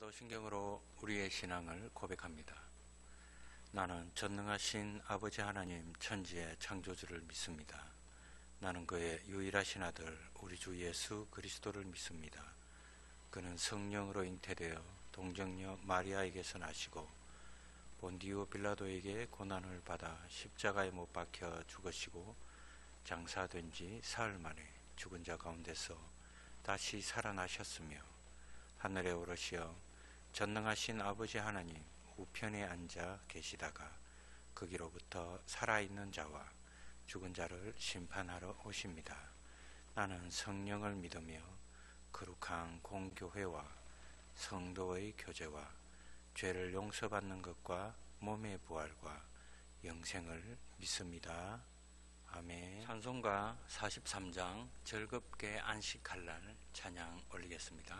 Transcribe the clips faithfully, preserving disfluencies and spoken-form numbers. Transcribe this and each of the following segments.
사도신경으로 우리의 신앙을 고백합니다. 나는 전능하신 아버지 하나님 천지의 창조주를 믿습니다. 나는 그의 유일하신 아들 우리 주 예수 그리스도를 믿습니다. 그는 성령으로 잉태되어 동정녀 마리아에게서 나시고 본디오 빌라도에게 고난을 받아 십자가에 못 박혀 죽으시고 장사된 지 사흘 만에 죽은 자 가운데서 다시 살아나셨으며 하늘에 오르시어 전능하신 아버지 하나님 우편에 앉아 계시다가 거기로부터 살아있는 자와 죽은 자를 심판하러 오십니다. 나는 성령을 믿으며 거룩한 공교회와 성도의 교제와 죄를 용서받는 것과 몸의 부활과 영생을 믿습니다. 아멘. 찬송가 사십삼 장 즐겁게 안식할 날 찬양 올리겠습니다.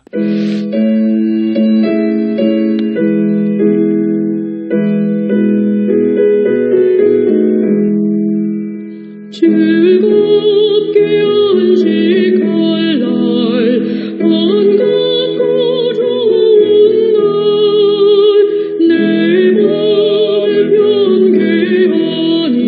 즐겁게 안식할 날 반갑고 좋은 날 내 맘 명쾌하니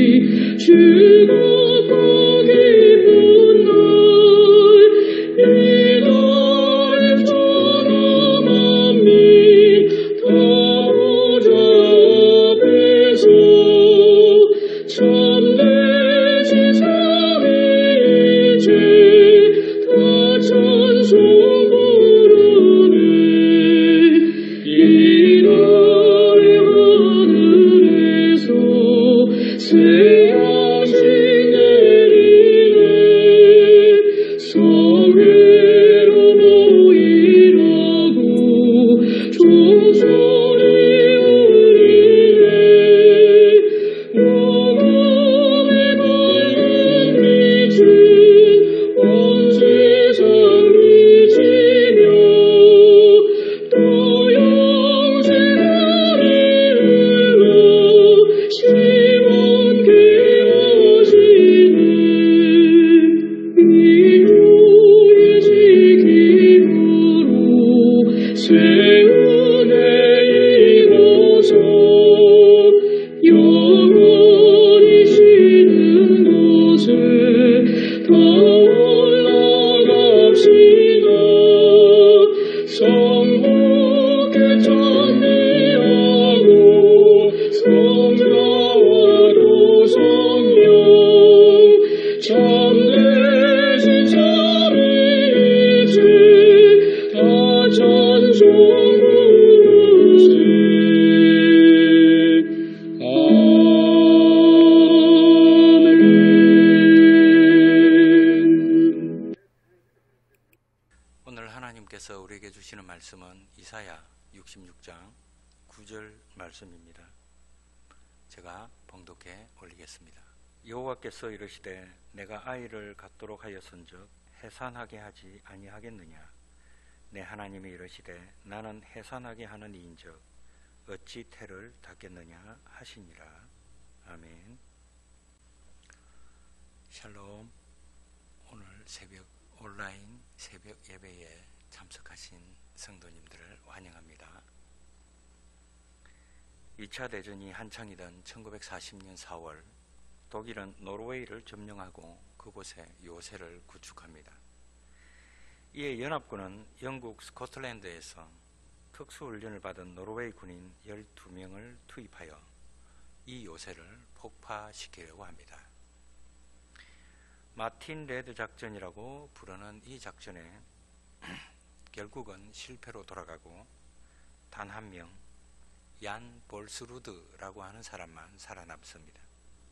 즐겁고 기쁜 날 이 날 천하 만민 다 보좌 앞에서 참되신 삼위일체 다 찬송 부르네. 이날 하늘에서 새 양식 내리네. 사회로 모이라고 종소리 울리네. 영원에 밝은 빛은 온 세상 비치며 또 영생하리 흘러 시원케 하시네. 인류의 지킴으로 새 은혜 입어서 영원히 쉬는 곳에 다 올라갑시다. 성부께 찬미하고 성자와도 성령 참되신 삼위일체 다 찬송 부르세. 아멘. 오늘 하나님께서 우리에게 주시는 말씀은 이사야 육십육 장 구 절 말씀입니다. 제가 봉독해 올리겠습니다. 여호와께서 이르시되 내가 아이를 갖도록 하였은즉 해산하게 하지 아니하겠느냐. 내 하나님이 이르시되 나는 해산하게 하는 이인즉 어찌 태를 닫겠느냐 하시니라. 아멘. 샬롬. 오늘 새벽 온라인 새벽 예배에 참석하신 성도님들을 환영합니다. 이 차 대전이 한창이던 천구백사십 년 사월 독일은 노르웨이를 점령하고 그곳에 요새를 구축합니다. 이에 연합군은 영국 스코틀랜드에서 특수훈련을 받은 노르웨이 군인 열두 명을 투입하여 이 요새를 폭파시키려고 합니다. 마틴 레드 작전이라고 부르는 이 작전에 결국은 실패로 돌아가고 단 한 명 얀 볼스루드라고 하는 사람만 살아남습니다.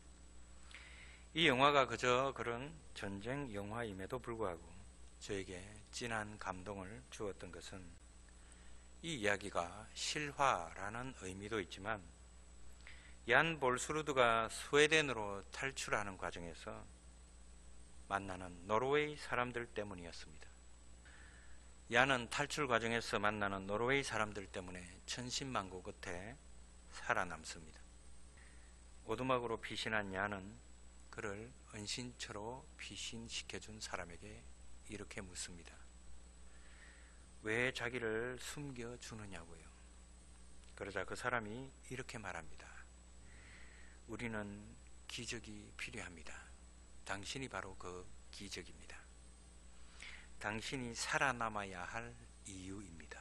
이 영화가 그저 그런 전쟁 영화임에도 불구하고 저에게 진한 감동을 주었던 것은 이 이야기가 실화라는 의미도 있지만 얀 볼스루드가 스웨덴으로 탈출하는 과정에서 만나는 노르웨이 사람들 때문이었습니다. 얀은 탈출 과정에서 만나는 노르웨이 사람들 때문에 천신만고 끝에 살아남습니다. 오두막으로 피신한 얀은 그를 은신처로 피신시켜준 사람에게 이렇게 묻습니다. 왜 자기를 숨겨주느냐고요. 그러자 그 사람이 이렇게 말합니다. 우리는 기적이 필요합니다. 당신이 바로 그 기적입니다. 당신이 살아남아야 할 이유입니다.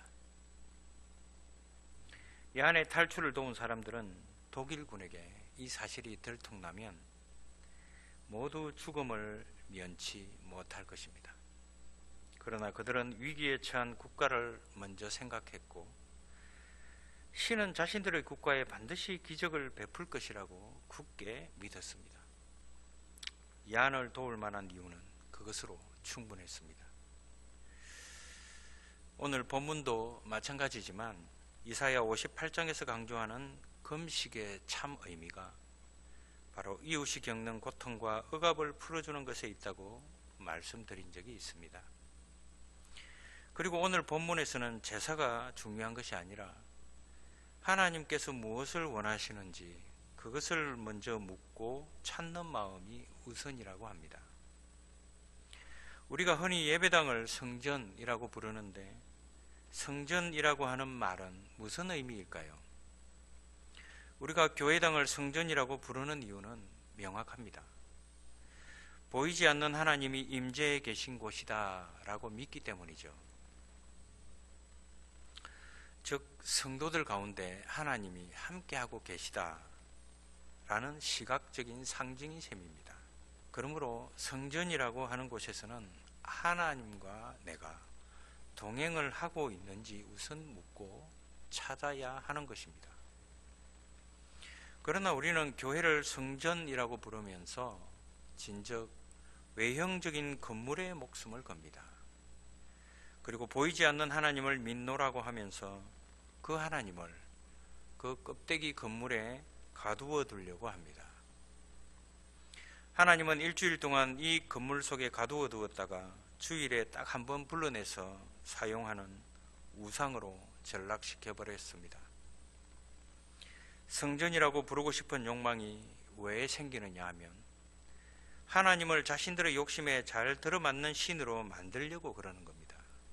이 안에 탈출을 도운 사람들은 독일군에게 이 사실이 들통나면 모두 죽음을 면치 못할 것입니다. 그러나 그들은 위기에 처한 국가를 먼저 생각했고 신은 자신들의 국가에 반드시 기적을 베풀 것이라고 굳게 믿었습니다. 야한을 도울 만한 이유는 그것으로 충분했습니다. 오늘 본문도 마찬가지지만 이사야 오십팔 장에서 강조하는 금식의 참 의미가 바로 이웃이 겪는 고통과 억압을 풀어주는 것에 있다고 말씀드린 적이 있습니다. 그리고 오늘 본문에서는 제사가 중요한 것이 아니라 하나님께서 무엇을 원하시는지 그것을 먼저 묻고 찾는 마음이 우선이라고 합니다. 우리가 흔히 예배당을 성전이라고 부르는데 성전이라고 하는 말은 무슨 의미일까요? 우리가 교회당을 성전이라고 부르는 이유는 명확합니다. 보이지 않는 하나님이 임재해 계신 곳이다 라고 믿기 때문이죠. 즉 성도들 가운데 하나님이 함께하고 계시다 라는 시각적인 상징인 셈입니다. 그러므로 성전이라고 하는 곳에서는 하나님과 내가 동행을 하고 있는지 우선 묻고 찾아야 하는 것입니다. 그러나 우리는 교회를 성전이라고 부르면서 진즉 외형적인 건물에 목숨을 겁니다. 그리고 보이지 않는 하나님을 믿노라고 하면서 그 하나님을 그 껍데기 건물에 가두어 두려고 합니다. 하나님은 일주일 동안 이 건물 속에 가두어 두었다가 주일에 딱 한 번 불러내서 사용하는 우상으로 전락시켜 버렸습니다. 성전이라고 부르고 싶은 욕망이 왜 생기느냐 하면 하나님을 자신들의 욕심에 잘 들어맞는 신으로 만들려고 그러는 겁니다.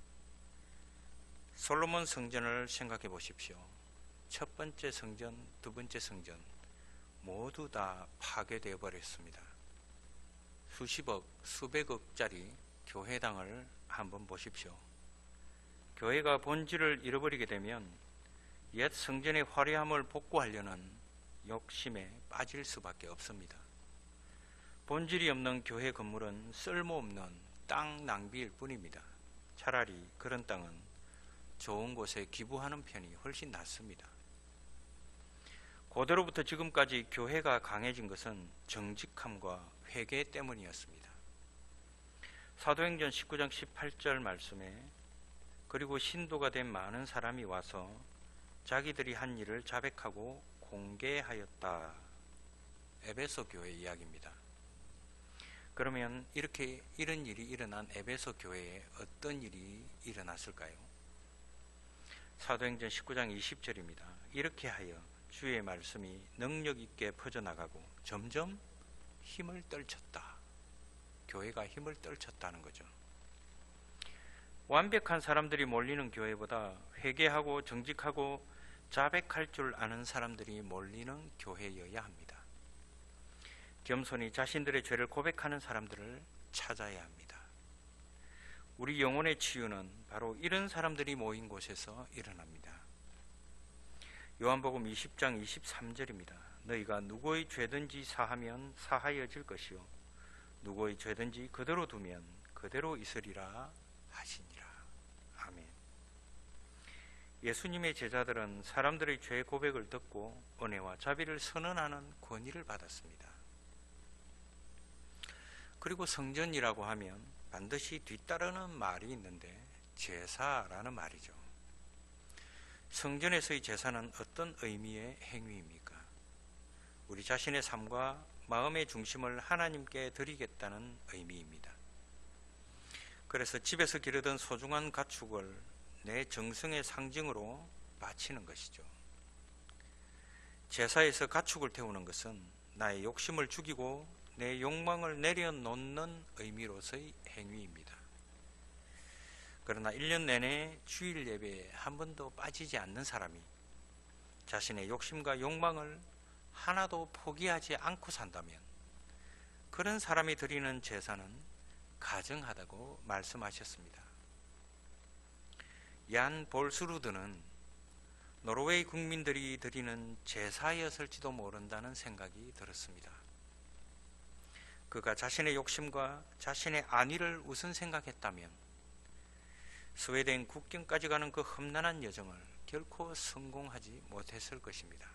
솔로몬 성전을 생각해 보십시오. 첫 번째 성전, 두 번째 성전 모두 다 파괴되어 버렸습니다. 수십억, 수백억짜리 교회당을 한번 보십시오. 교회가 본질을 잃어버리게 되면 옛 성전의 화려함을 복구하려는 욕심에 빠질 수밖에 없습니다. 본질이 없는 교회 건물은 쓸모없는 땅 낭비일 뿐입니다. 차라리 그런 땅은 좋은 곳에 기부하는 편이 훨씬 낫습니다. 고대로부터 지금까지 교회가 강해진 것은 정직함과 회개 때문이었습니다. 사도행전 십구 장 십팔 절 말씀에 그리고 신도가 된 많은 사람이 와서 자기들이 한 일을 자백하고 공개하였다. 에베소 교회 이야기입니다. 그러면 이렇게 이런 일이 일어난 에베소 교회에 어떤 일이 일어났을까요? 사도행전 십구 장 이십 절입니다. 이렇게 하여 주의 말씀이 능력 있게 퍼져나가고 점점 힘을 떨쳤다. 교회가 힘을 떨쳤다는 거죠. 완벽한 사람들이 몰리는 교회보다 회개하고 정직하고 자백할 줄 아는 사람들이 몰리는 교회여야 합니다. 겸손히 자신들의 죄를 고백하는 사람들을 찾아야 합니다. 우리 영혼의 치유는 바로 이런 사람들이 모인 곳에서 일어납니다. 요한복음 이십 장 이십삼 절입니다. 너희가 누구의 죄든지 사하면 사하여질 것이요 누구의 죄든지 그대로 두면 그대로 있으리라 하시니라. 아멘. 예수님의 제자들은 사람들의 죄 고백을 듣고 은혜와 자비를 선언하는 권위를 받았습니다. 그리고 성전이라고 하면 반드시 뒤따르는 말이 있는데 제사라는 말이죠. 성전에서의 제사는 어떤 의미의 행위입니까? 우리 자신의 삶과 마음의 중심을 하나님께 드리겠다는 의미입니다. 그래서 집에서 기르던 소중한 가축을 내 정성의 상징으로 바치는 것이죠. 제사에서 가축을 태우는 것은 나의 욕심을 죽이고 내 욕망을 내려놓는 의미로서의 행위입니다. 그러나 일 년 내내 주일 예배에 한 번도 빠지지 않는 사람이 자신의 욕심과 욕망을 하나도 포기하지 않고 산다면 그런 사람이 드리는 제사는 가증하다고 말씀하셨습니다. 얀 볼스루드는 노르웨이 국민들이 드리는 제사였을지도 모른다는 생각이 들었습니다. 그가 자신의 욕심과 자신의 안위를 우선 생각했다면 스웨덴 국경까지 가는 그 험난한 여정을 결코 성공하지 못했을 것입니다.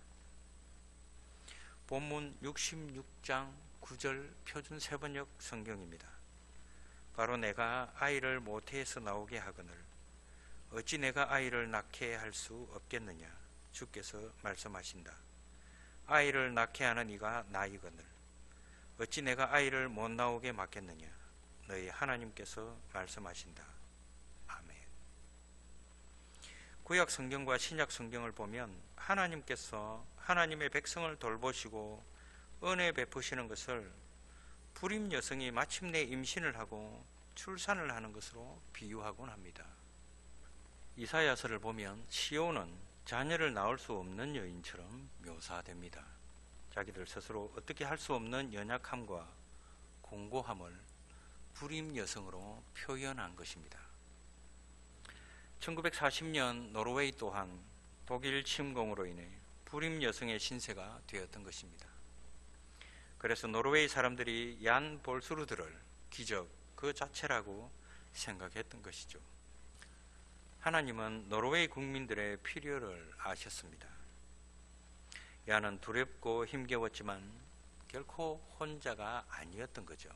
본문 육십육 장 구 절 표준 세번역 성경입니다. 바로 내가 아이를 모태에서 나오게 하거늘 어찌 내가 아이를 낳게 할 수 없겠느냐 주께서 말씀하신다. 아이를 낳게 하는 이가 나이거늘 어찌 내가 아이를 못 나오게 막겠느냐 너희 하나님께서 말씀하신다. 아멘. 구약 성경과 신약 성경을 보면 하나님께서 하나님의 백성을 돌보시고 은혜 베푸시는 것을 불임 여성이 마침내 임신을 하고 출산을 하는 것으로 비유하곤 합니다. 이사야서를 보면 시온은 자녀를 낳을 수 없는 여인처럼 묘사됩니다. 자기들 스스로 어떻게 할 수 없는 연약함과 공고함을 불임 여성으로 표현한 것입니다. 천구백사십 년 노르웨이 또한 독일 침공으로 인해 불임 여성의 신세가 되었던 것입니다. 그래서 노르웨이 사람들이 얀 볼스루드를 기적 그 자체라고 생각했던 것이죠. 하나님은 노르웨이 국민들의 필요를 아셨습니다. 얀은 두렵고 힘겨웠지만 결코 혼자가 아니었던 거죠.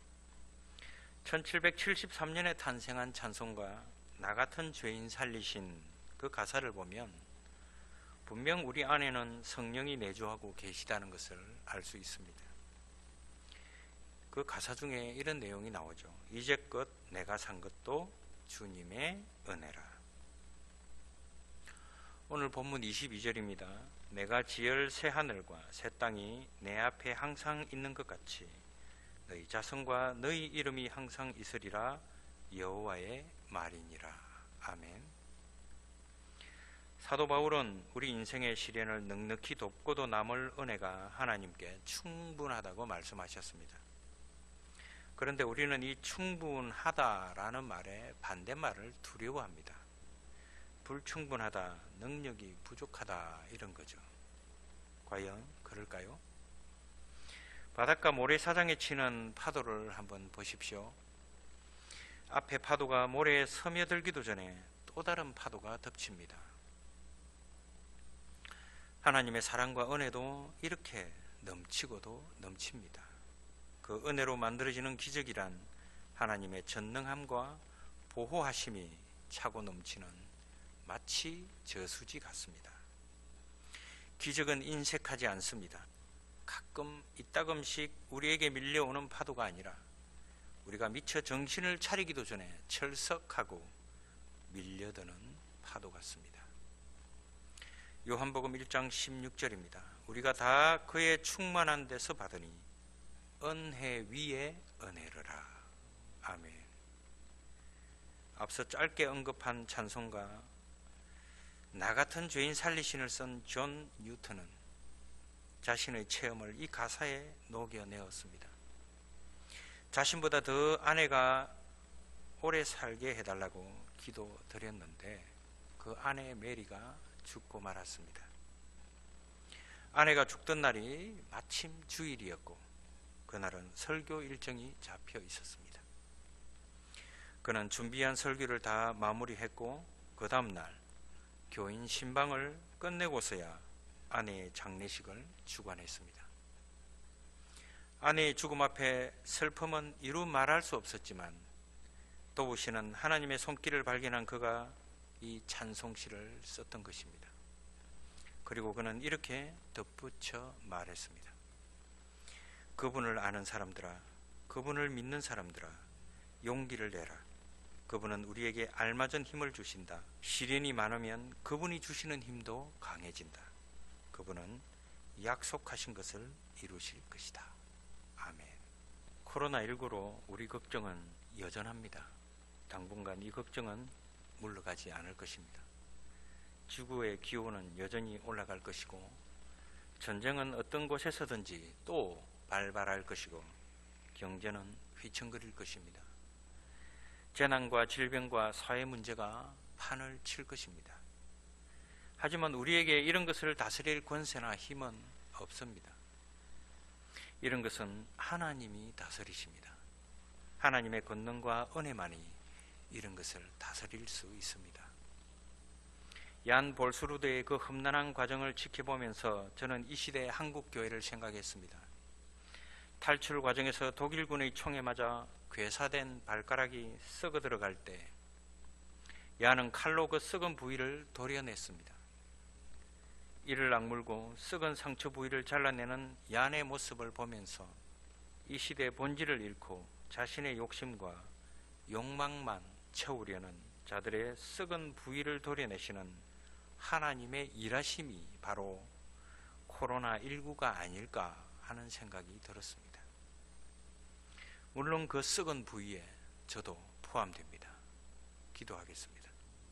천칠백칠십삼 년에 탄생한 찬송가 나 같은 죄인 살리신 그 가사를 보면 분명 우리 안에는 성령이 내주하고 계시다는 것을 알 수 있습니다. 그 가사 중에 이런 내용이 나오죠. 이제껏 내가 산 것도 주님의 은혜라. 오늘 본문 이십이 절입니다. 내가 지을 새 하늘과 새 땅이 내 앞에 항상 있는 것 같이 너희 자손과 너희 이름이 항상 있으리라 여호와의 말이니라. 아멘. 사도 바울은 우리 인생의 시련을 넉넉히 돕고도 남을 은혜가 하나님께 충분하다고 말씀하셨습니다. 그런데 우리는 이 충분하다라는 말에 반대말을 두려워합니다. 불충분하다, 능력이 부족하다 이런 거죠. 과연 그럴까요? 바닷가 모래사장에 치는 파도를 한번 보십시오. 앞에 파도가 모래에 스며들기도 전에 또 다른 파도가 덮칩니다. 하나님의 사랑과 은혜도 이렇게 넘치고도 넘칩니다. 그 은혜로 만들어지는 기적이란 하나님의 전능함과 보호하심이 차고 넘치는 마치 저수지 같습니다. 기적은 인색하지 않습니다. 가끔 이따금씩 우리에게 밀려오는 파도가 아니라 우리가 미처 정신을 차리기도 전에 철석하고 밀려드는 파도 같습니다. 요한복음 일 장 십육 절입니다. 우리가 다 그의 충만한 데서 받으니 은혜 위에 은혜르라. 아멘. 앞서 짧게 언급한 찬송가 나 같은 죄인 살리신을 쓴 존 뉴턴은 자신의 체험을 이 가사에 녹여내었습니다. 자신보다 더 아내가 오래 살게 해달라고 기도드렸는데 그 아내 메리가 죽고 말았습니다. 아내가 죽던 날이 마침 주일이었고 그날은 설교 일정이 잡혀 있었습니다. 그는 준비한 설교를 다 마무리했고 그 다음날 교인 신방을 끝내고서야 아내의 장례식을 주관했습니다. 아내의 죽음 앞에 슬픔은 이루 말할 수 없었지만 도우시는 하나님의 손길을 발견한 그가 이 찬송시를 썼던 것입니다. 그리고 그는 이렇게 덧붙여 말했습니다. 그분을 아는 사람들아, 그분을 믿는 사람들아, 용기를 내라. 그분은 우리에게 알맞은 힘을 주신다. 시련이 많으면 그분이 주시는 힘도 강해진다. 그분은 약속하신 것을 이루실 것이다. 아멘. 코로나십구로 우리 걱정은 여전합니다. 당분간 조만간 이 걱정은 물러가지 않을 것입니다. 지구의 기온은 여전히 올라갈 것이고 전쟁은 어떤 곳에서든지 또 발발할 것이고 경제는 휘청거릴 것입니다. 재난과 질병과 사회 문제가 판을 칠 것입니다. 하지만 우리에게 이런 것을 다스릴 권세나 힘은 없습니다. 이런 것은 하나님이 다스리십니다. 하나님의 권능과 은혜만이 이런 것을 다스릴 수 있습니다. 얀 볼스루드의 그 험난한 과정을 지켜보면서 저는 이 시대의 한국 교회를 생각했습니다. 탈출 과정에서 독일군의 총에 맞아 괴사된 발가락이 썩어 들어갈 때 얀은 칼로 그 썩은 부위를 도려냈습니다. 이를 악물고 썩은 상처 부위를 잘라내는 얀의 모습을 보면서 이 시대의 본질을 잃고 자신의 욕심과 욕망만 채우려는 자들의 썩은 부위를 도려내시는 하나님의 일하심이 바로 코로나십구가 아닐까 하는 생각이 들었습니다. 물론 그 썩은 부위에 저도 포함됩니다. 기도하겠습니다.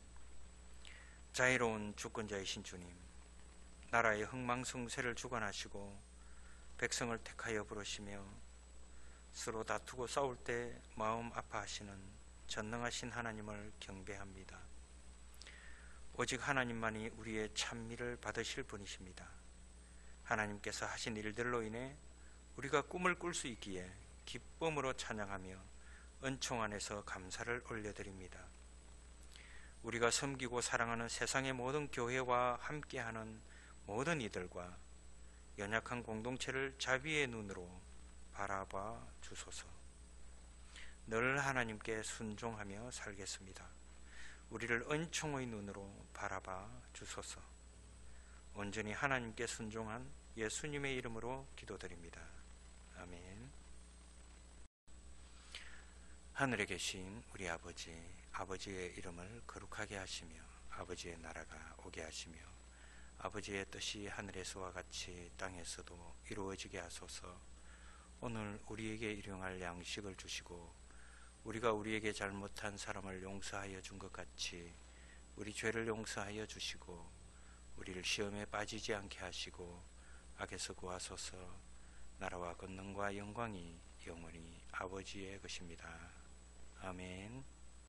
자애로운 주권자이신 주님, 나라의 흥망성쇠를 주관하시고 백성을 택하여 부르시며 서로 다투고 싸울 때 마음 아파하시는 전능하신 하나님을 경배합니다. 오직 하나님만이 우리의 찬미를 받으실 분이십니다. 하나님께서 하신 일들로 인해 우리가 꿈을 꿀 수 있기에 기쁨으로 찬양하며 은총 안에서 감사를 올려드립니다. 우리가 섬기고 사랑하는 세상의 모든 교회와 함께하는 모든 이들과 연약한 공동체를 자비의 눈으로 바라봐 주소서. 늘 하나님께 순종하며 살겠습니다. 우리를 은총의 눈으로 바라봐 주소서. 온전히 하나님께 순종한 예수님의 이름으로 기도드립니다. 아멘. 하늘에 계신 우리 아버지, 아버지의 이름을 거룩하게 하시며 아버지의 나라가 오게 하시며 아버지의 뜻이 하늘에서와 같이 땅에서도 이루어지게 하소서. 오늘 우리에게 일용할 양식을 주시고 우리가 우리에게 잘못한 사람을 용서하여 준 것 같이 우리 죄를 용서하여 주시고 우리를 시험에 빠지지 않게 하시고 악에서 구하소서. 나라와 권능과 영광이 영원히 아버지의 것입니다. 아멘.